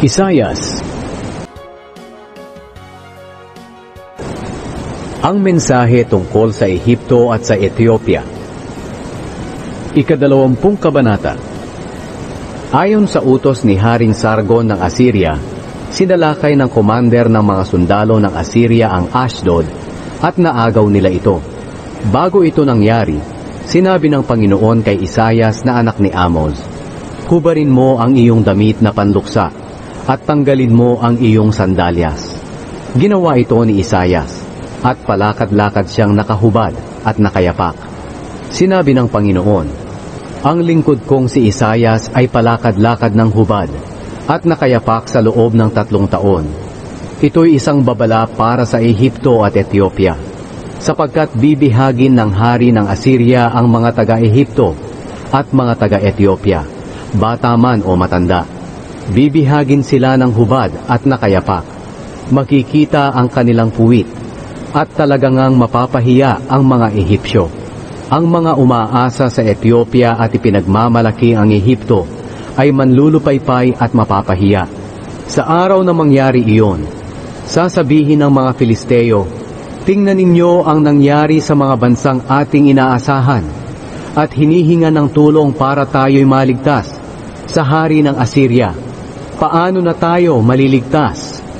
Isayas. Ang mensahe tungkol sa Ehipto at sa Ethiopia. Ika-20 kabanata. Ayon sa utos ni Haring Sargon ng Assyria, sinalakay ng commander ng mga sundalo ng Assyria ang Ashdod at naagaw nila ito. Bago ito nangyari, sinabi ng Panginoon kay Isayas na anak ni Amoz, "Hubarin mo ang iyong damit na panluksa at tanggalin mo ang iyong sandalyas." Ginawa ito ni Isayas, at palakad-lakad siyang nakahubad at nakayapak. Sinabi ng Panginoon, "Ang lingkod kong si Isayas ay palakad-lakad ng hubad at nakayapak sa loob ng 3 taon. Ito'y isang babala para sa Ehipto at Ethiopia, sapagkat bibihagin ng hari ng Assyria ang mga taga-Ehipto at mga taga-Ethiopia, bata man o matanda. Bibihagin sila ng hubad at nakayapak. Makikita ang kanilang puwit, at talagang mapapahiya ang mga Ehipsyo. Ang mga umaasa sa Ethiopia at ipinagmamalaki ang Ehipto ay manlulupaypay at mapapahiya. Sa araw na mangyari iyon, sasabihin ng mga Filisteo, 'Tingnan ninyo ang nangyari sa mga bansang ating inaasahan at hinihinga ng tulong para tayo'y maligtas sa hari ng Assyria. Paano na tayo maliligtas?'